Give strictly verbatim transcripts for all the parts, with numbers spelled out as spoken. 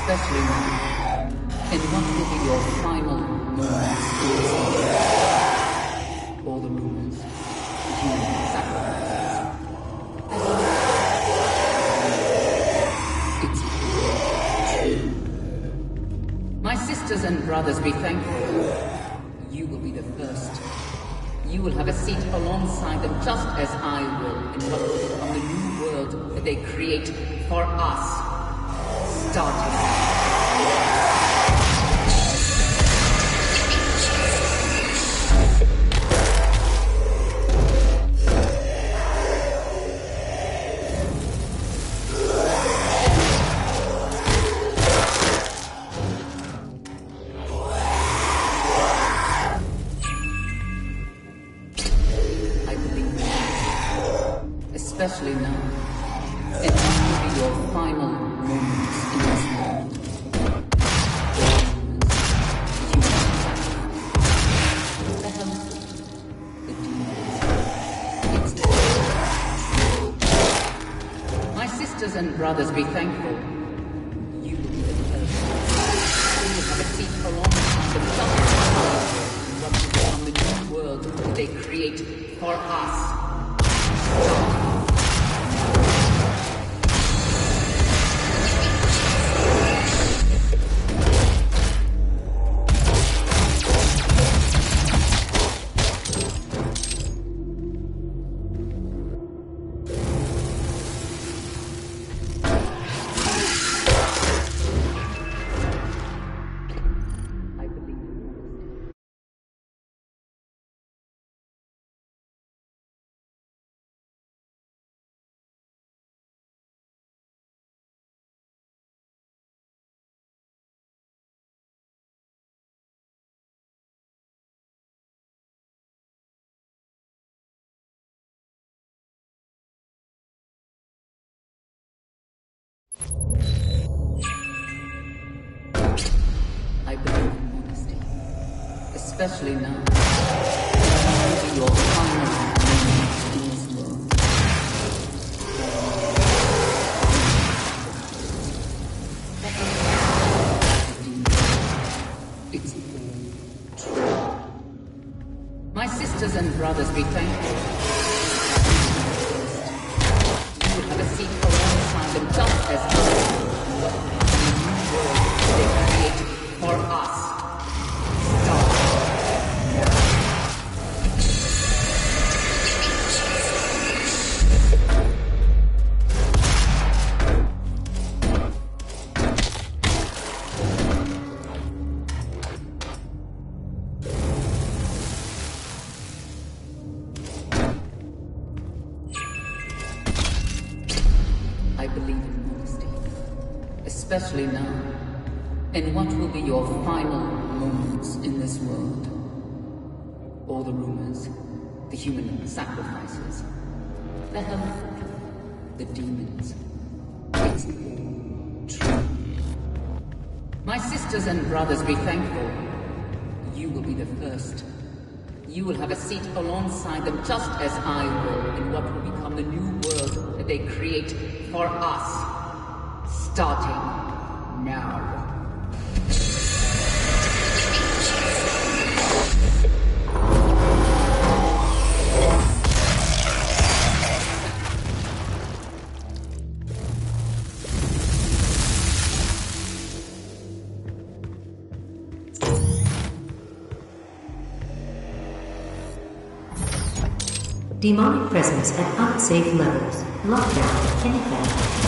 especially now, in what will be your final moments in this world. All the rumors, the human sacrifices. It's true. My sisters and brothers, be thankful. You will be the first. You will have a seat alongside them, just as I will, in what will become the new world that they create for us. Starting. Especially now, it must be your final moments in this world. The health, the demons, it's my sisters and brothers, be thankful. You will be the first. You will have a seat alongside the sun. What will become the new world that they create for us. I believe in honesty, especially now. It will be your final moment in this world. It's true. My sisters and brothers, be thankful. You will have a seat alongside them, just as I will. They create for us. Stop. I believe in honesty, especially now. In what will be your final moments in this world. All the rumors, the human sacrifices, the health, the demons. It's true. My sisters and brothers, be thankful. You will be the first. You will have a seat alongside them, just as I will, in what will become the new world that they create for us. Starting now. Demonic presence at unsafe levels. Lockdown in effect.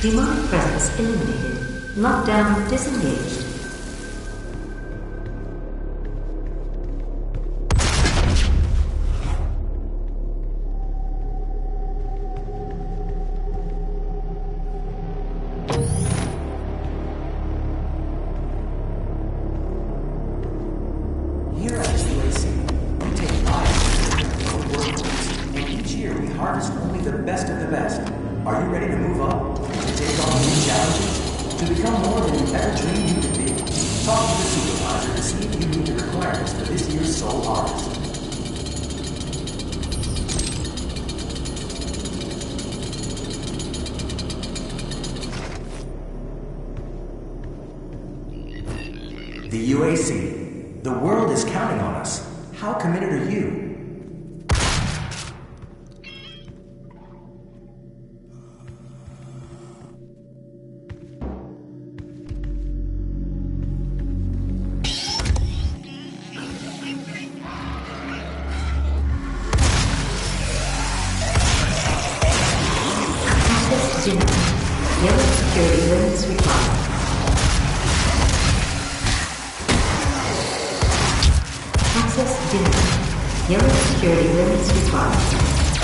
Demonic presence eliminated. Lockdown disengaged. Here at the U A C, we take pride in our workforce, and each year we harvest only the best of the best. Are you ready to move up? To take on new challenges? To become more than you ever dreamed you could be? Talk to the supervisor to see if you meet the requirements for this year's Soul Harvest. The U A C. The world is counting on us. How committed are you? Access denied. Yellow security limits required. Access denied. Yellow security limits required.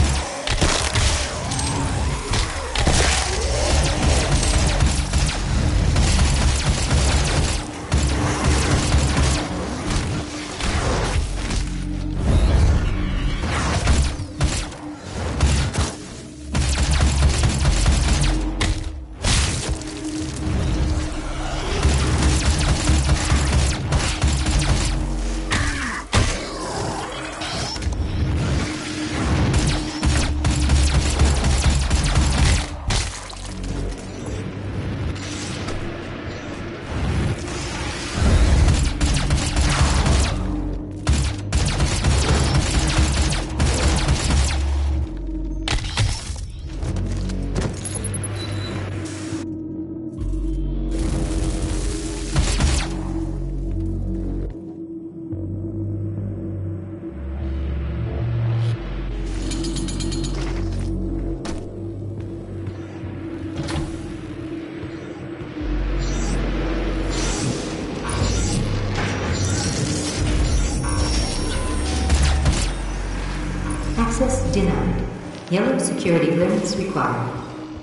Access denied. Yellow security limits required.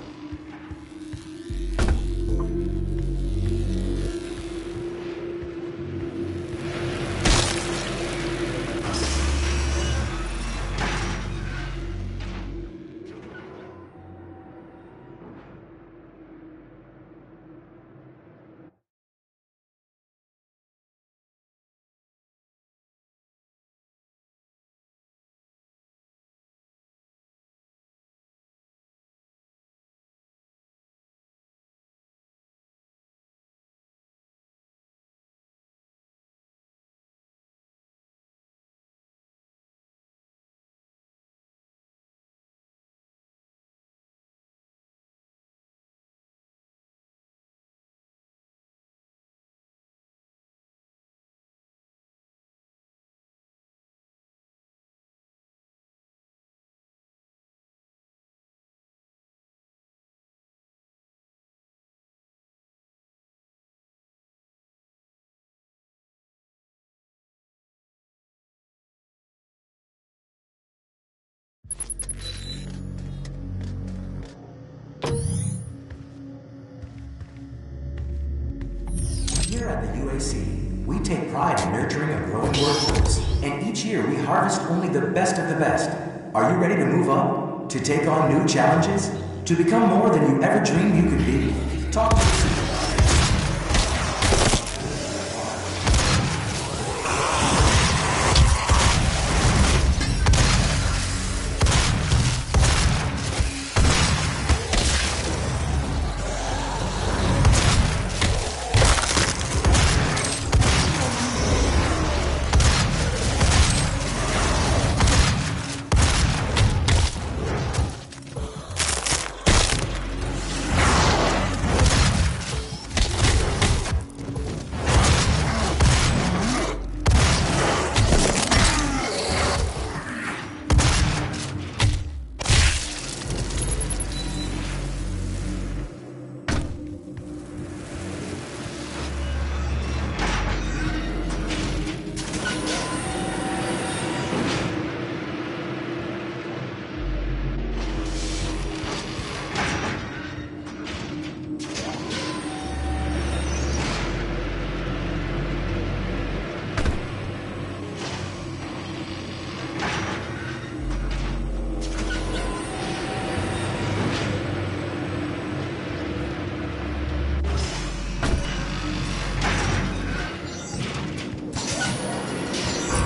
Here at the U A C, we take pride in nurturing a growing workforce, and each year we harvest only the best of the best. Are you ready to move up? To take on new challenges? To become more than you ever dreamed you could be? Talk to the supervisor.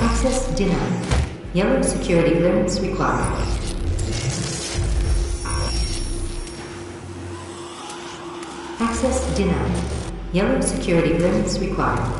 Access denied. Yellow security clearance required. Access denied. Yellow security clearance required.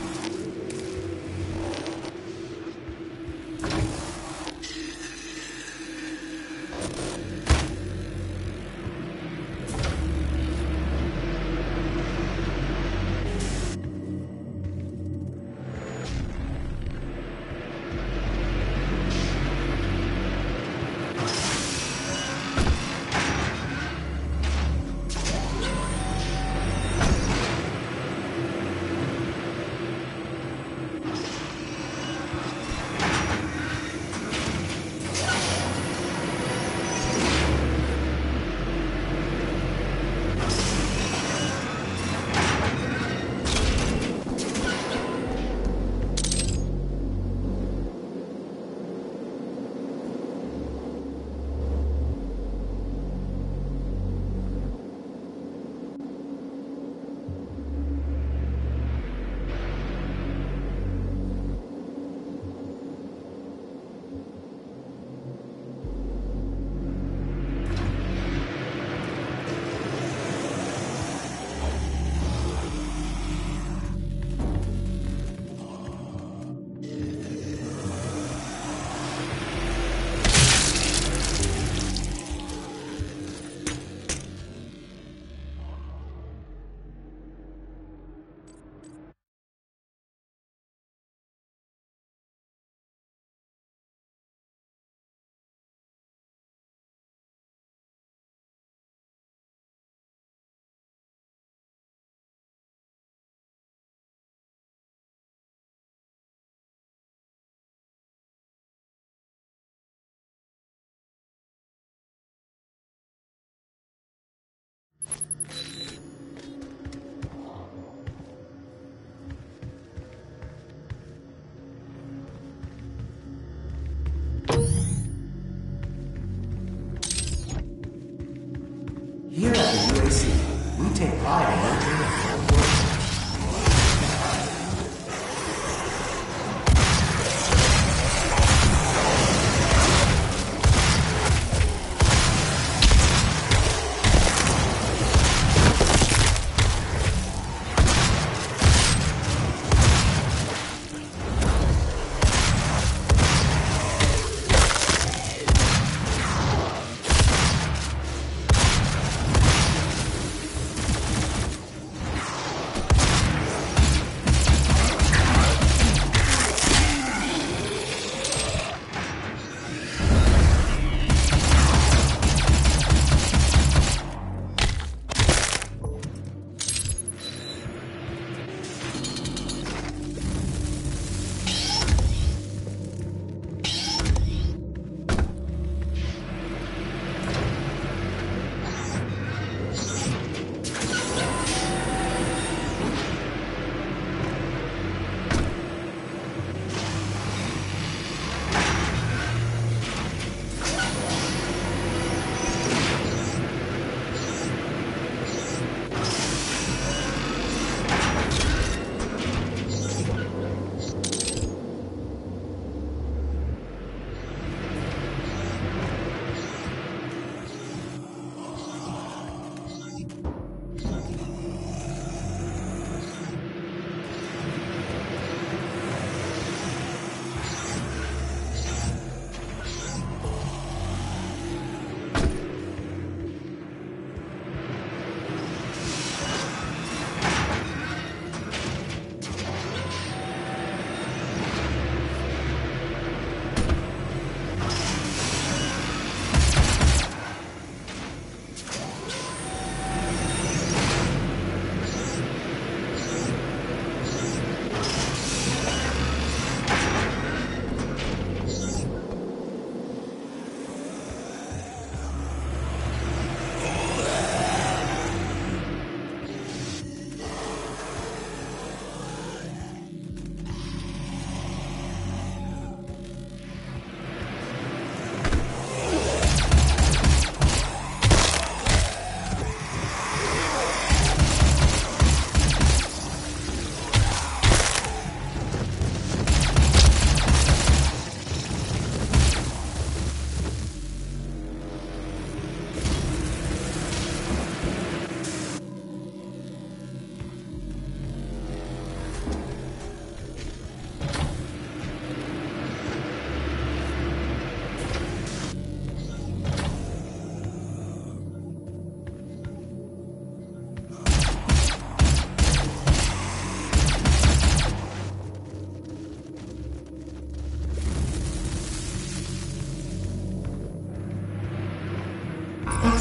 Here at the U A C, we take pride in nurturing a full world.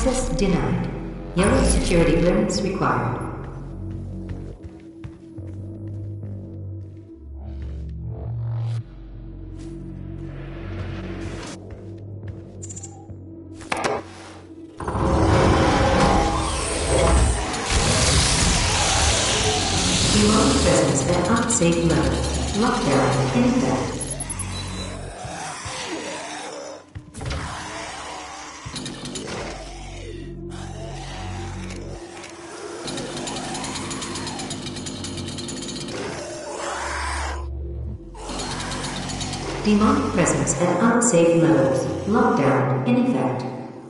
Access denied. Yellow security clearance required. Demonic presence at unsafe level. Lockdown in effect. Demonic presence at unsafe levels. Lockdown in effect.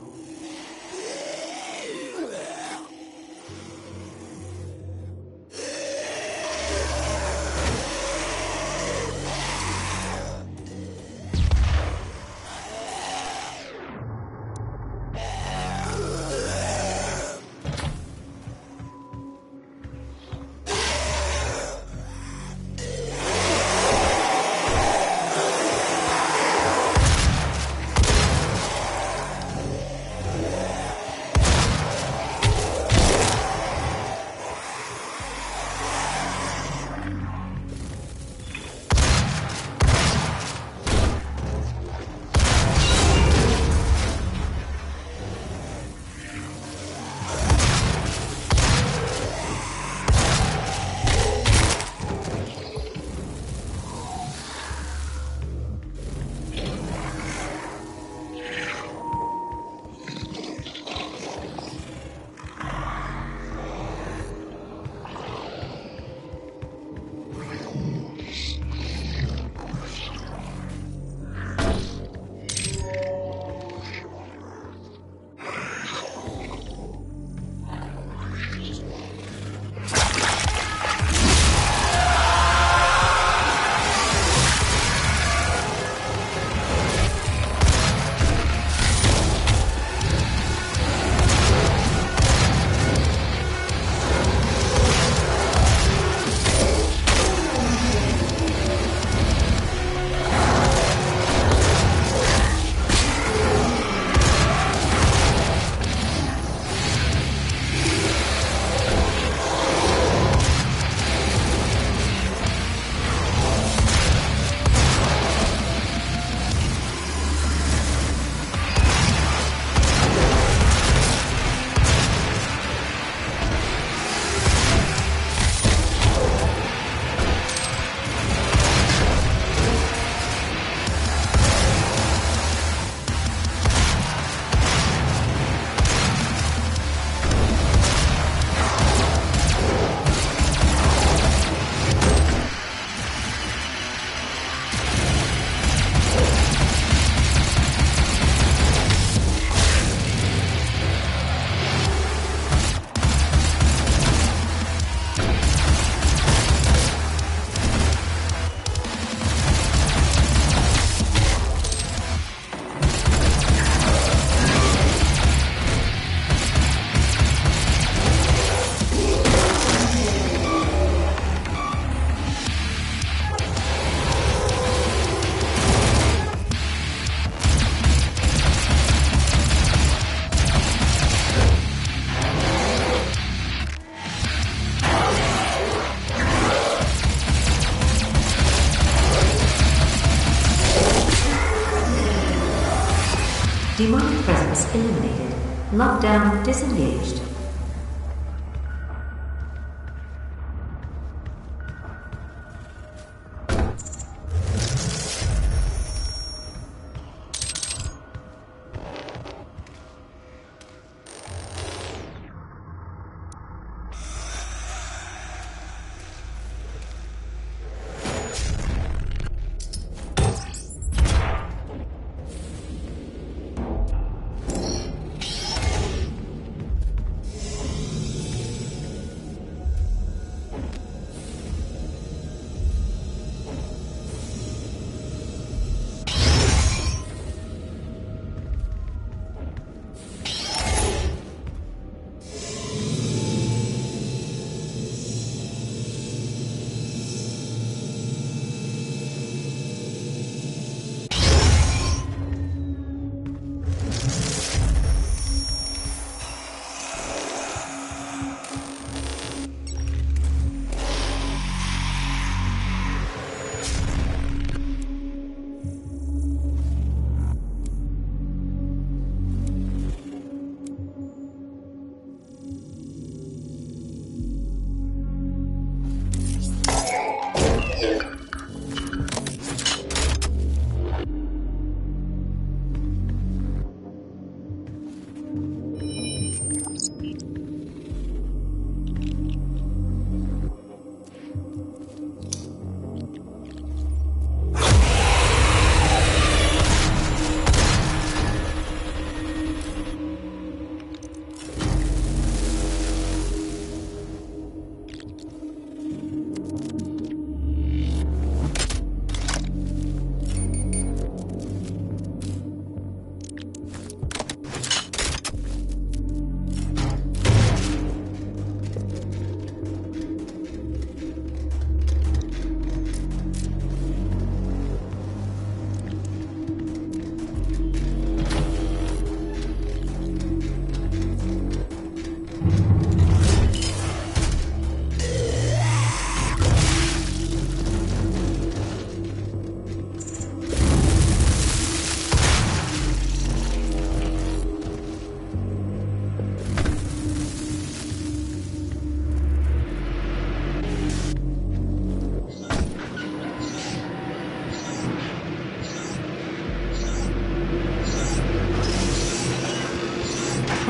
Demonic presence eliminated. Lockdown disengaged.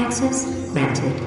Access granted.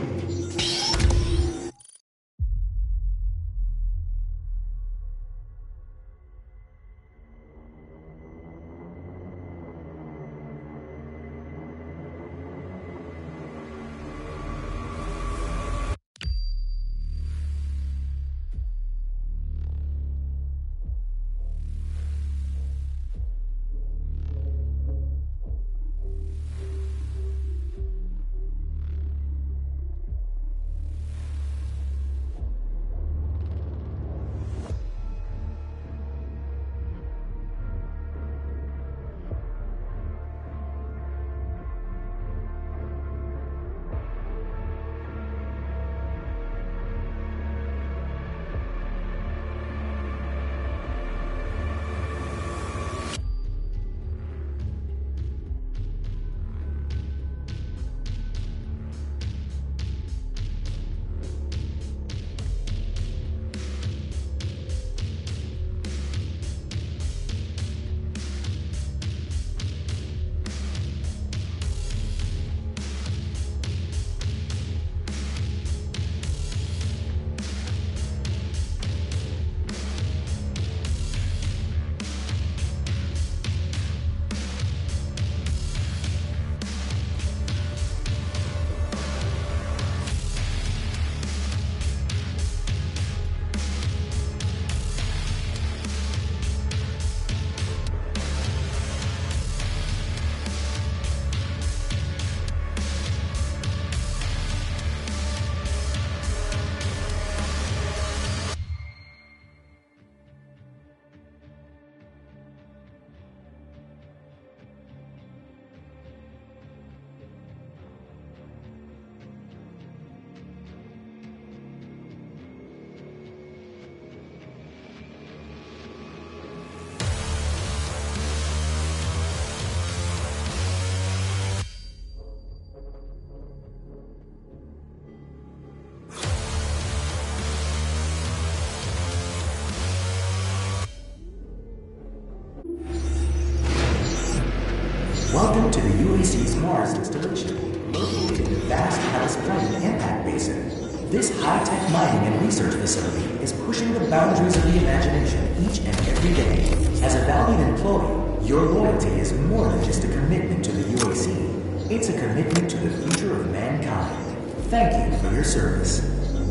Welcome to the U A C's Mars installation, located in the vast Hellas Planet Impact Basin. This high-tech mining and research facility is pushing the boundaries of the imagination each and every day. As a valued employee, your loyalty is more than just a commitment to the U A C. It's a commitment to the future of mankind. Thank you for your service.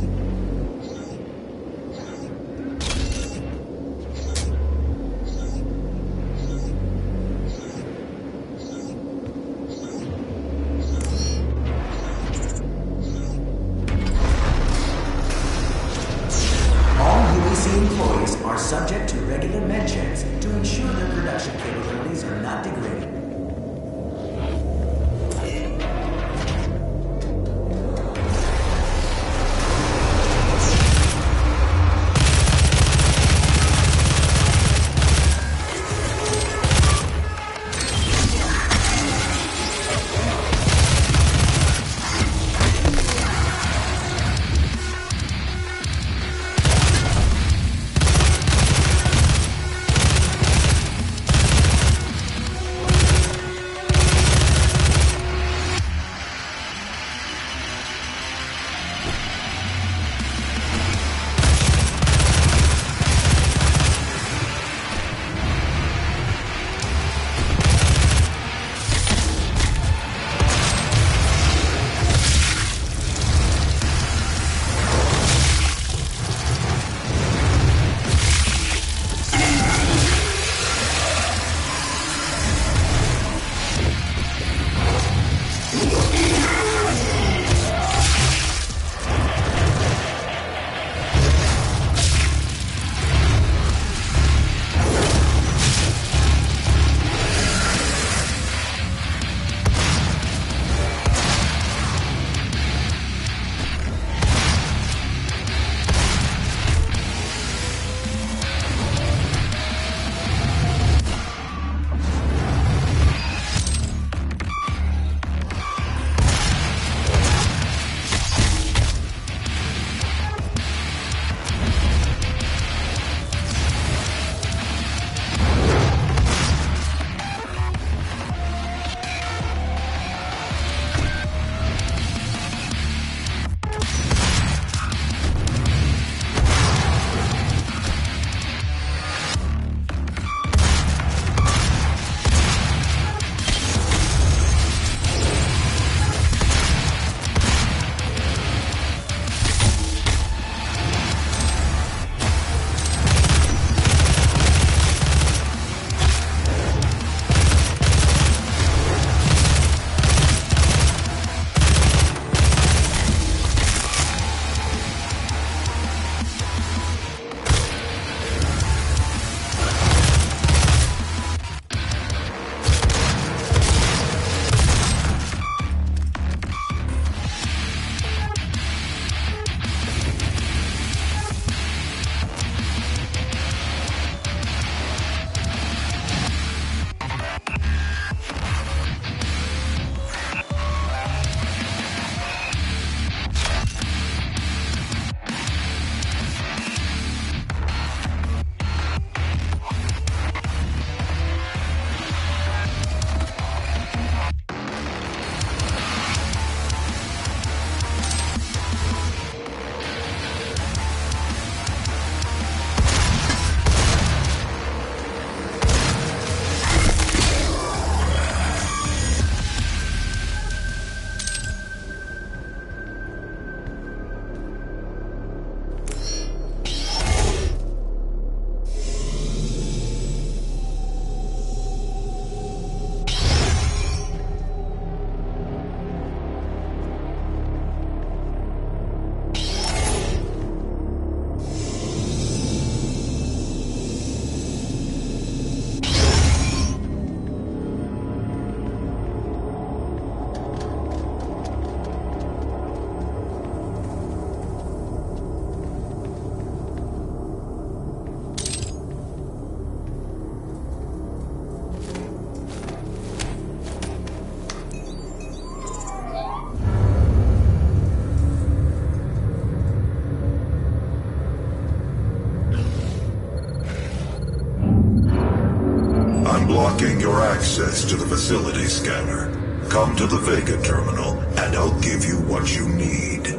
Employees are subject to regular med checks to ensure their production capabilities are not degraded. access to the facility scanner. Come to the Vega terminal, and I'll give you what you need.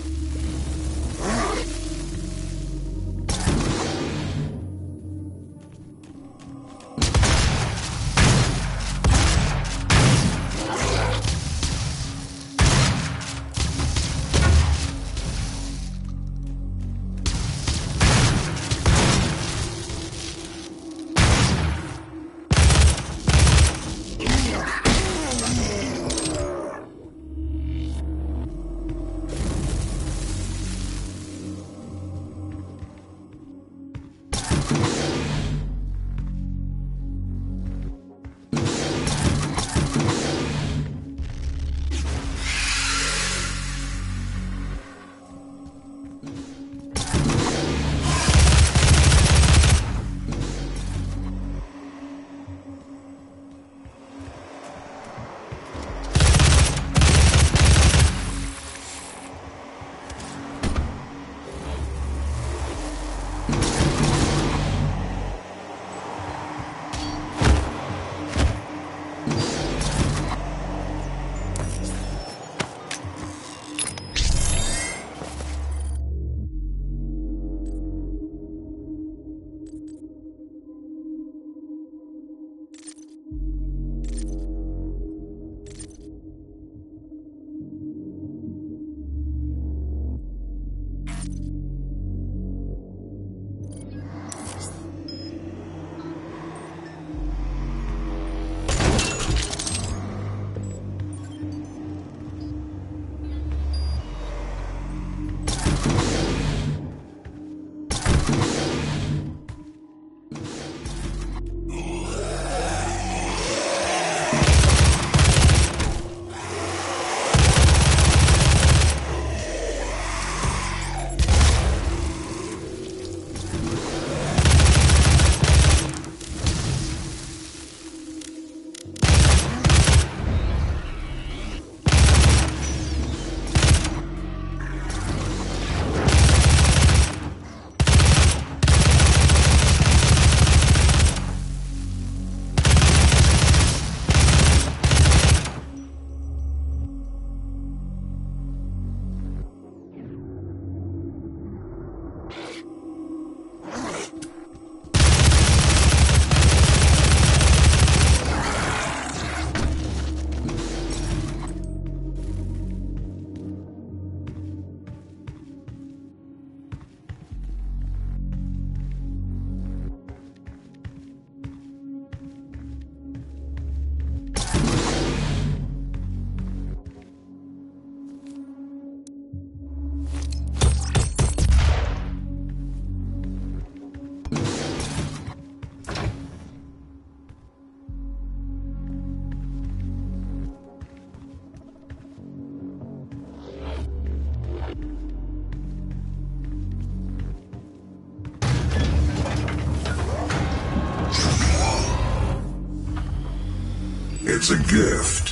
It's a gift.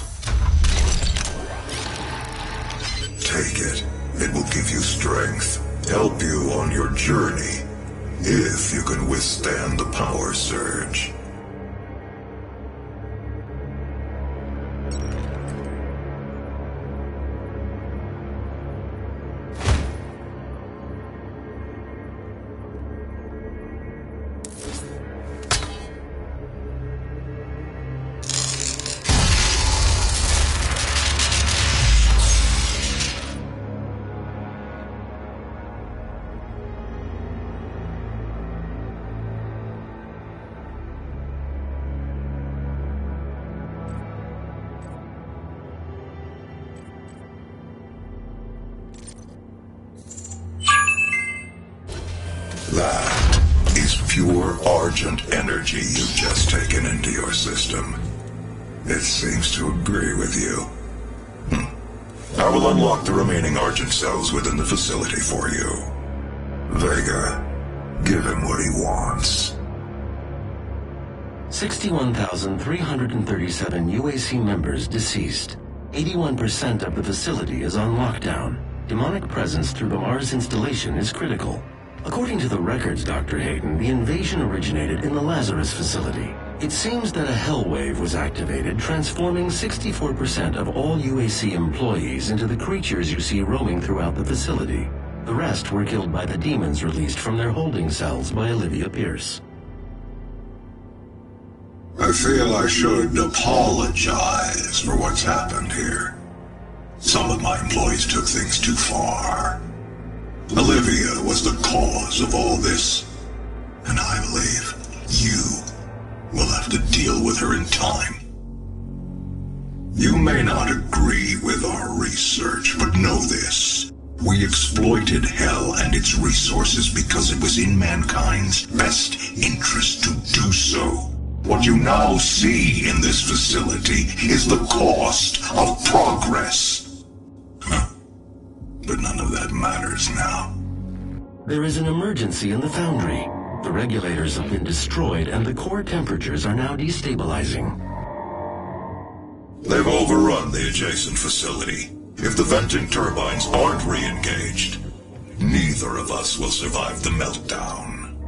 Take it. It will give you strength, help you on your journey, if you can withstand the power surge. That is pure Argent energy you've just taken into your system. It seems to agree with you. Hm. I will unlock the remaining Argent cells within the facility for you. Vega, give him what he wants. sixty-one thousand three hundred thirty-seven U A C members deceased. eighty-one percent of the facility is on lockdown. Demonic presence through the Mars installation is critical. According to the records, Doctor Hayden, the invasion originated in the Lazarus facility. It seems that a hell wave was activated, transforming sixty-four percent of all U A C employees into the creatures you see roaming throughout the facility. The rest were killed by the demons released from their holding cells by Olivia Pierce. I feel I should apologize for what's happened here. Some of my employees took things too far. Olivia was the cause of all this, and I believe you will have to deal with her in time. You may not agree with our research, but know this. We exploited Hell and its resources because it was in mankind's best interest to do so. What you now see in this facility is the cost of progress. Huh. But none of that matters now. There is an emergency in the foundry. The regulators have been destroyed and the core temperatures are now destabilizing. They've overrun the adjacent facility. If the venting turbines aren't re-engaged, neither of us will survive the meltdown.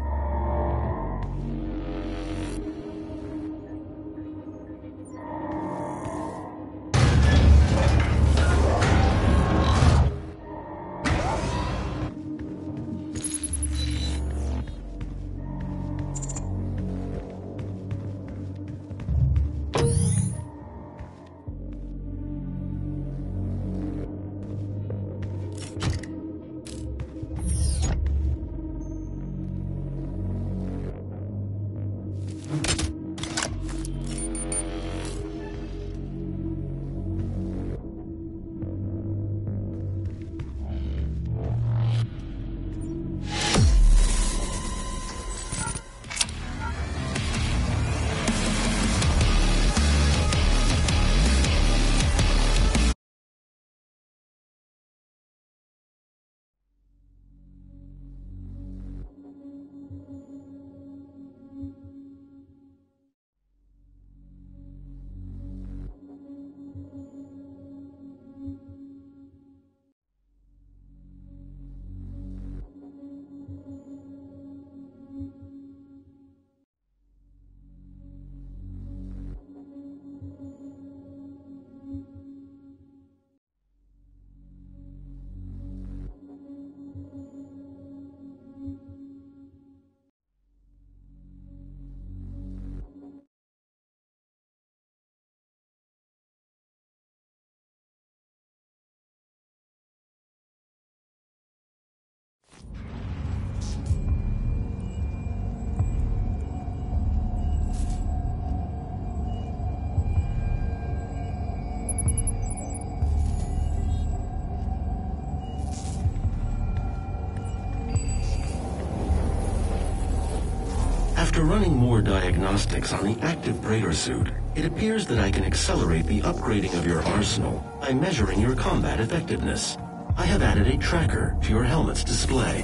After running more diagnostics on the active Praetor suit, it appears that I can accelerate the upgrading of your arsenal by measuring your combat effectiveness. I have added a tracker to your helmet's display.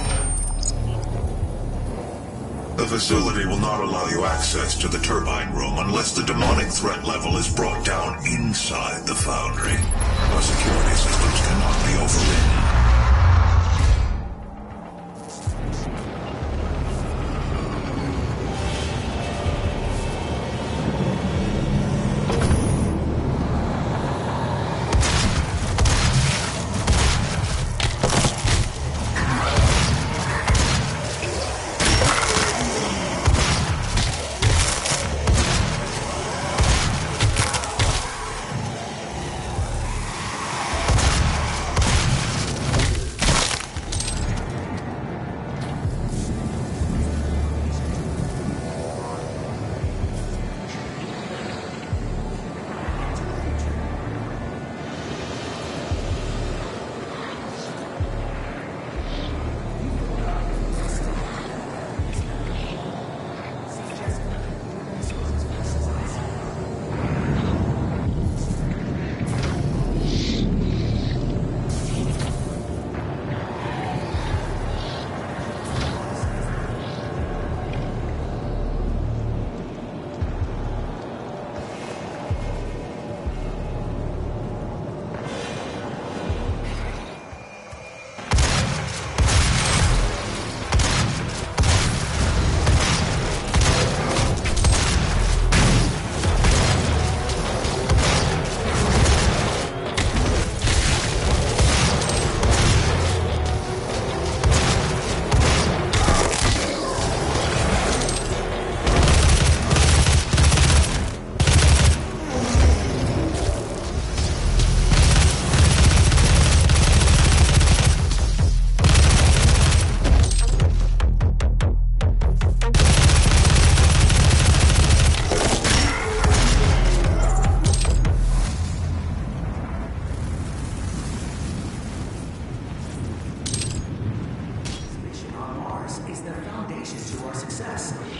The facility will not allow you access to the turbine room unless the demonic threat level is brought down inside the foundry. Our security systems cannot be overridden.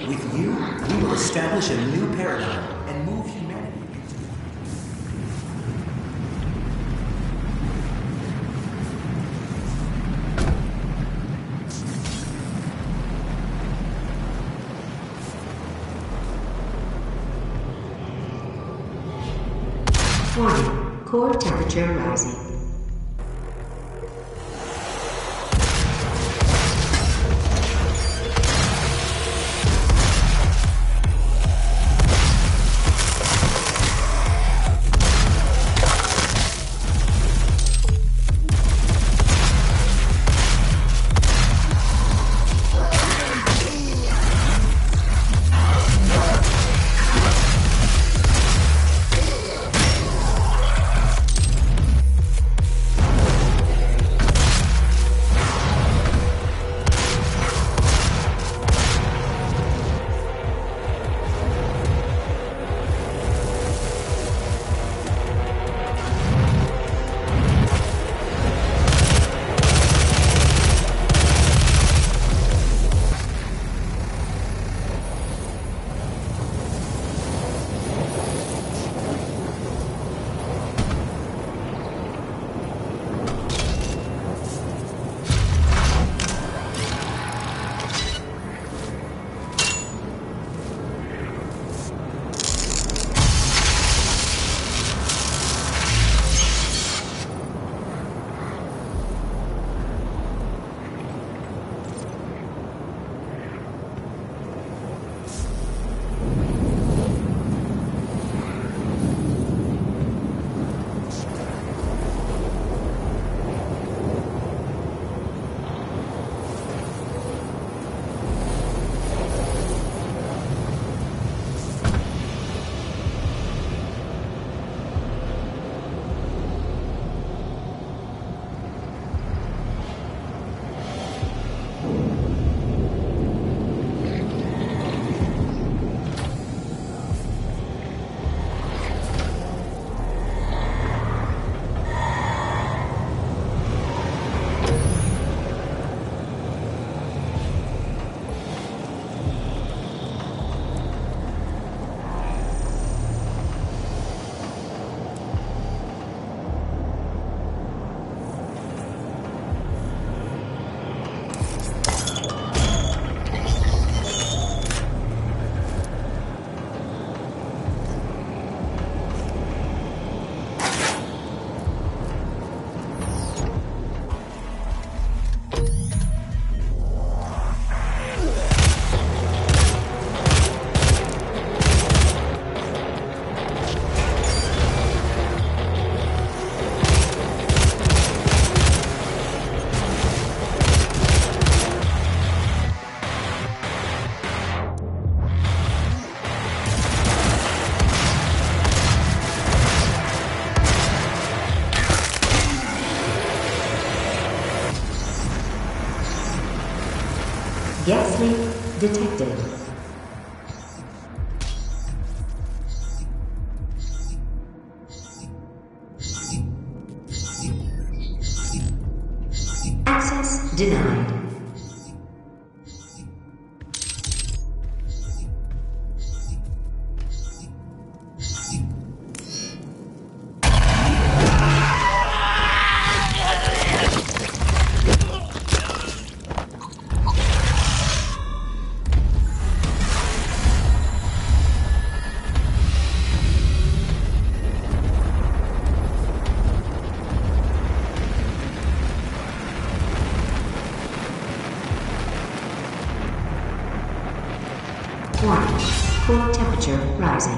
With you, we will establish a new paradigm and move humanity into... Warning, core temperature rising. Gas leak detected. Access denied. Warning, core temperature rising.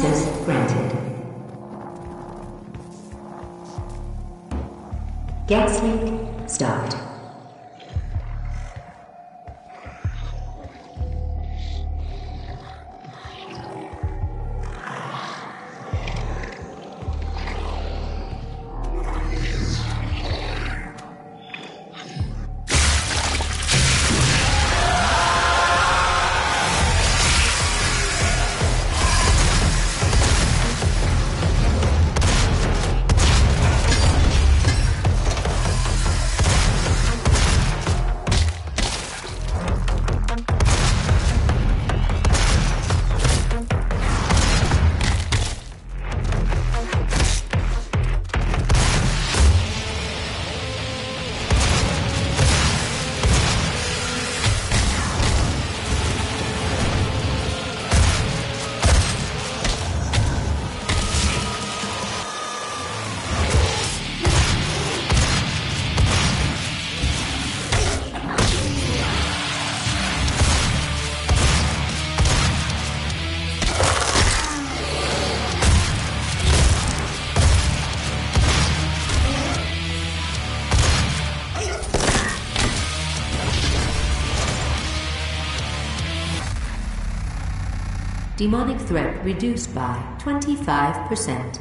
Access granted. Gas leak stopped. Demonic threat reduced by twenty-five percent.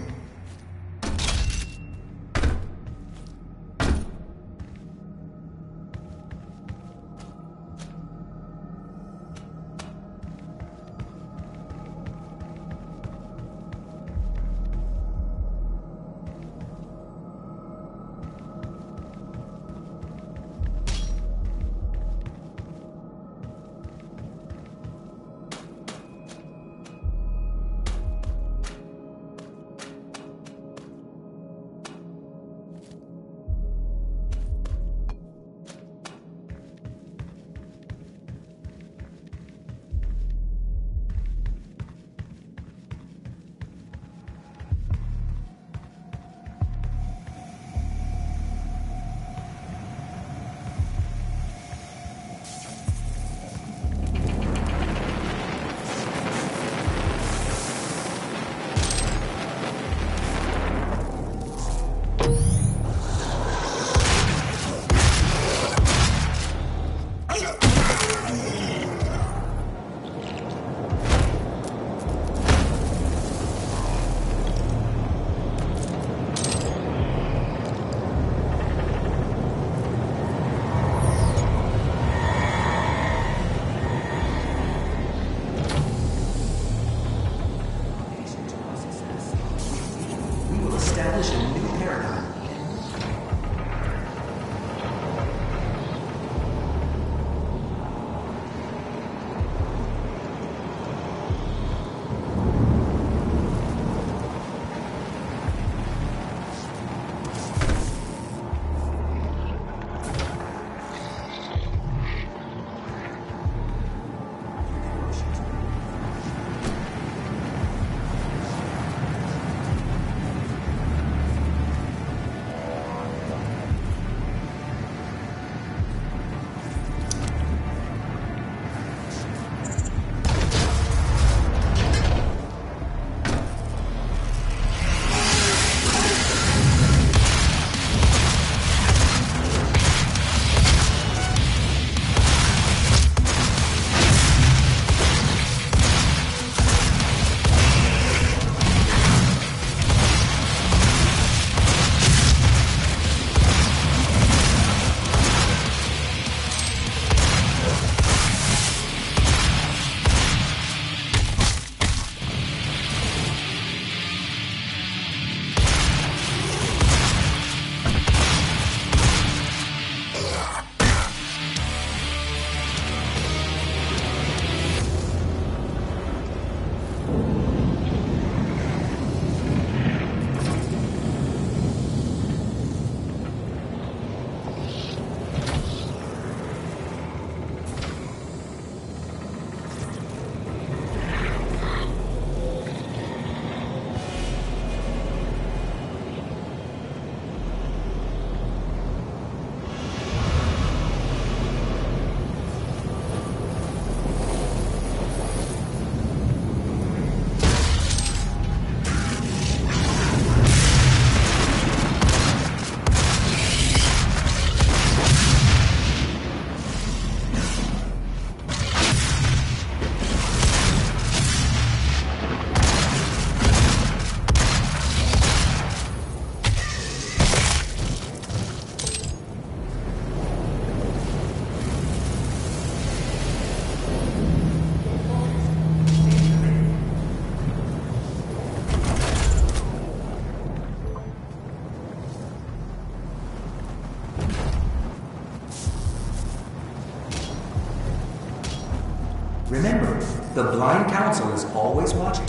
Remember, the Blind Council is always watching.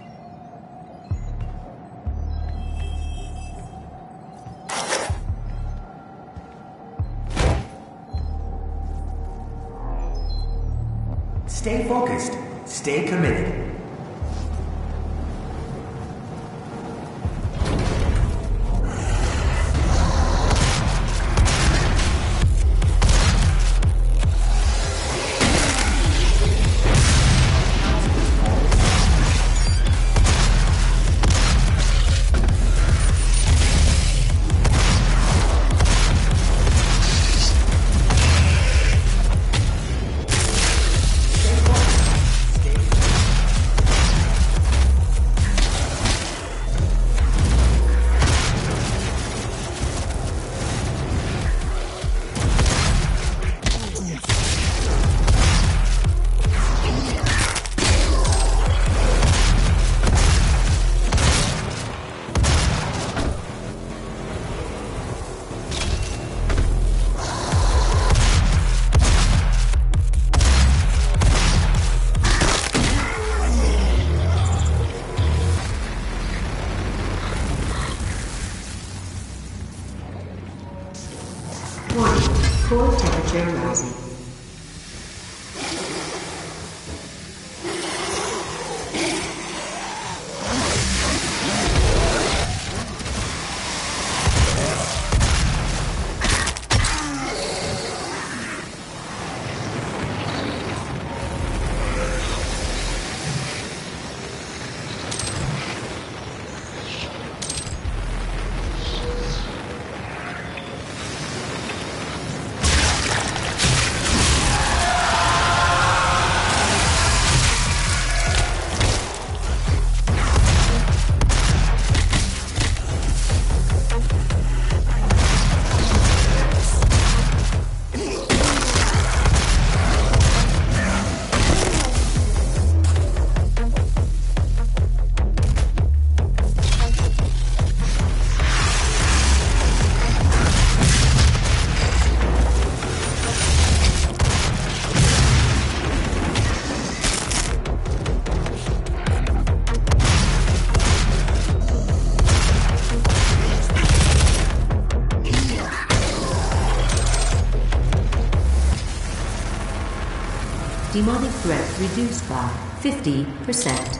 Stay focused. Stay committed. Core temperature rising. Demonic threat reduced by fifty percent.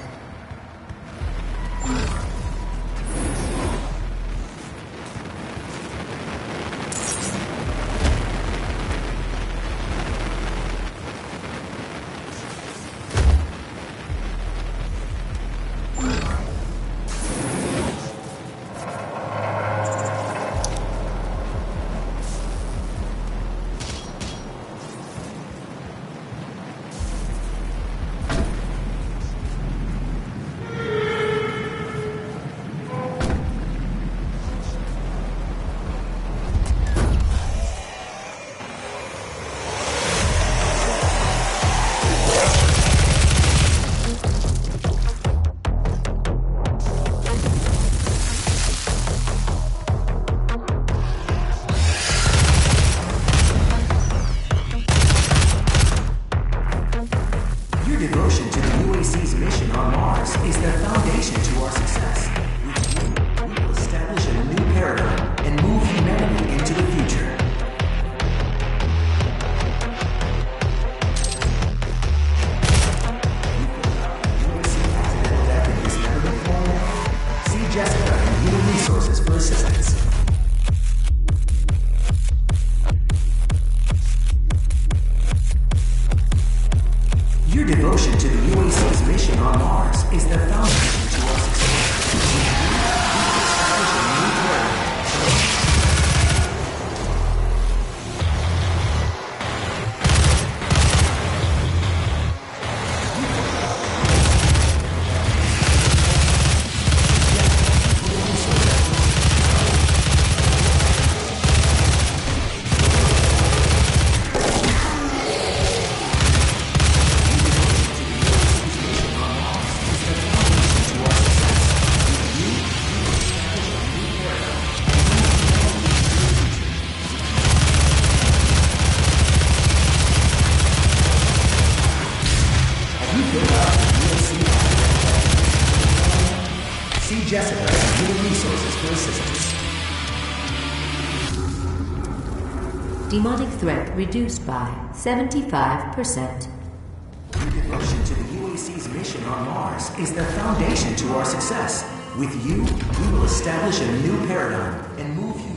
demonic threat reduced by seventy-five percent. Your devotion to the U A C's mission on Mars is the foundation to our success. With you, we will establish a new paradigm and move humanity.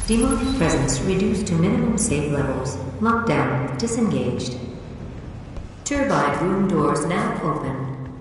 Demonic presence reduced to minimum safe levels. Lockdown disengaged. Turbine room doors now open.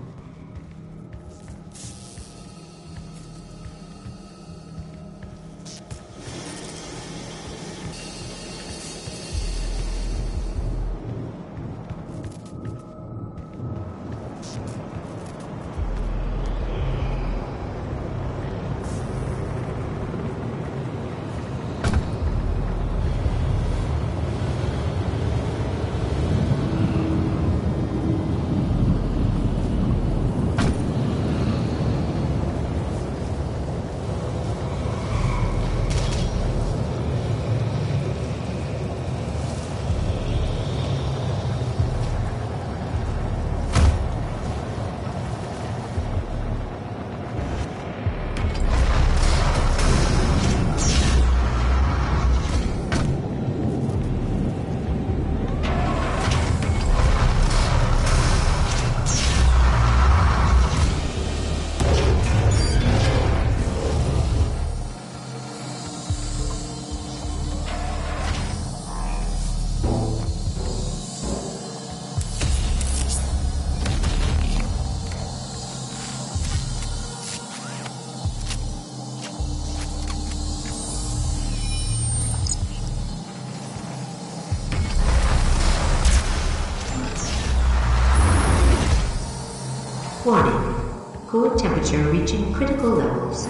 Warning. Core temperature reaching critical levels.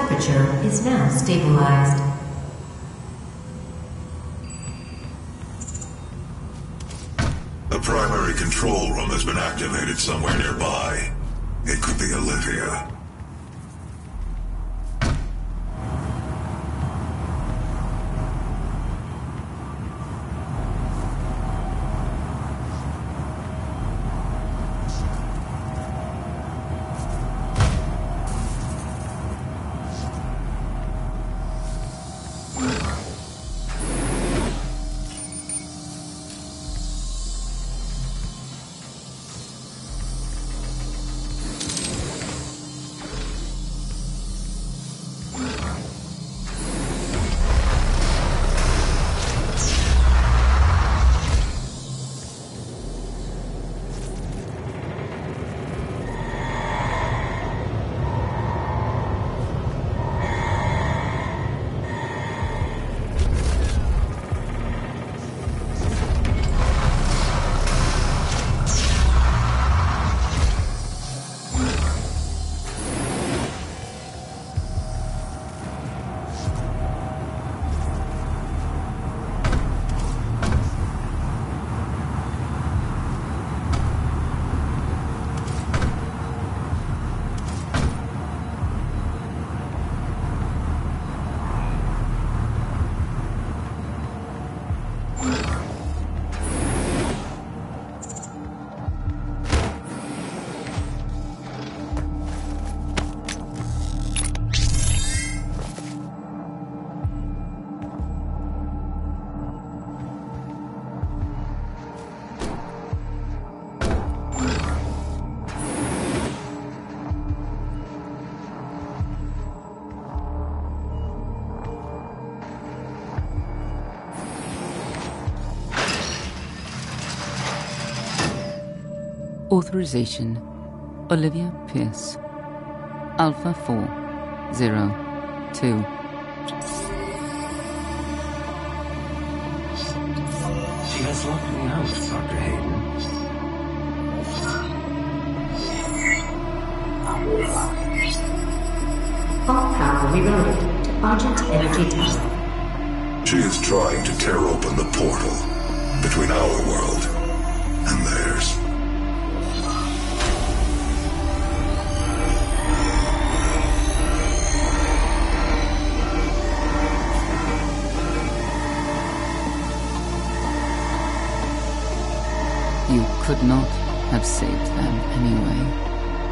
temperature is now stabilized. The primary control room has been activated somewhere nearby. It could be Olivia. Authorization: Olivia Pierce. Alpha four zero two. She has locked me out, Doctor Hayden. All power reloaded to Argent Energy Tower. She is trying to tear open the portal between our world and theirs. You could not have saved them anyway.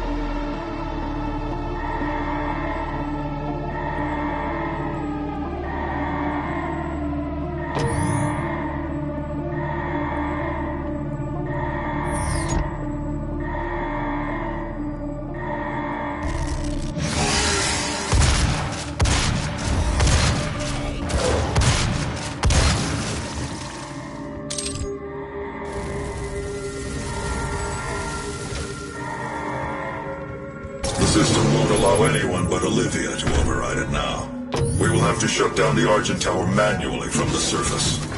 The system won't allow anyone but Olivia to override it now. We will have to shut down the Argent Tower manually from the surface.